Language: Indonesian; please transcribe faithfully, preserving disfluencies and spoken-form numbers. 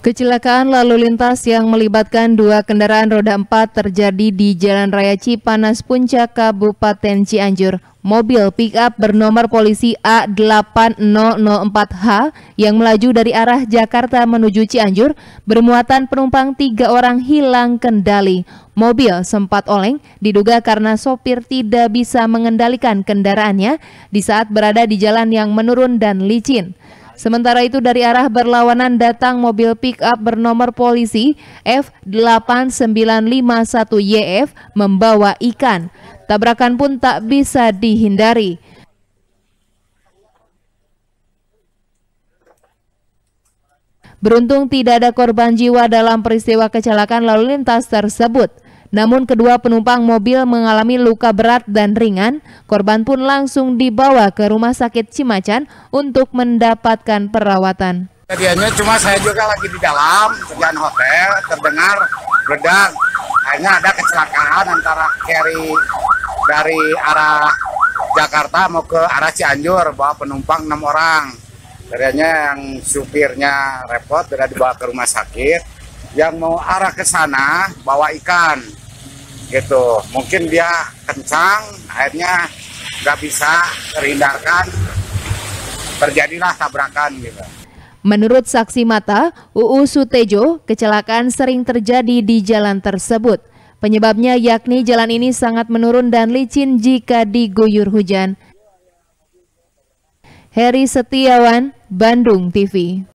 Kecelakaan lalu lintas yang melibatkan dua kendaraan roda empat terjadi di Jalan Raya Cipanas Puncak, Kabupaten Cianjur. Mobil pick-up bernomor polisi A delapan nol nol empat H yang melaju dari arah Jakarta menuju Cianjur bermuatan penumpang tiga orang hilang kendali. Mobil sempat oleng diduga karena sopir tidak bisa mengendalikan kendaraannya di saat berada di jalan yang menurun dan licin. Sementara itu dari arah berlawanan datang mobil pick-up bernomor polisi F delapan sembilan lima satu Y F membawa ikan. Tabrakan pun tak bisa dihindari. Beruntung tidak ada korban jiwa dalam peristiwa kecelakaan lalu lintas tersebut. Namun kedua penumpang mobil mengalami luka berat dan ringan. Korban pun langsung dibawa ke Rumah Sakit Cimacan untuk mendapatkan perawatan. Kejadiannya cuma saya juga lagi di dalam kerjaan hotel, terdengar ledak. Akhirnya ada kecelakaan antara carry dari arah Jakarta mau ke arah Cianjur, bawa penumpang enam orang. Akhirnya yang supirnya repot, sudah dibawa ke rumah sakit. Yang mau arah ke sana bawa ikan, gitu. Mungkin dia kencang, akhirnya nggak bisa terhindarkan, terjadilah tabrakan, gitu. Menurut saksi mata, U U Sutejo, kecelakaan sering terjadi di jalan tersebut. Penyebabnya yakni jalan ini sangat menurun dan licin jika diguyur hujan. Heri Setiawan, Bandung T V.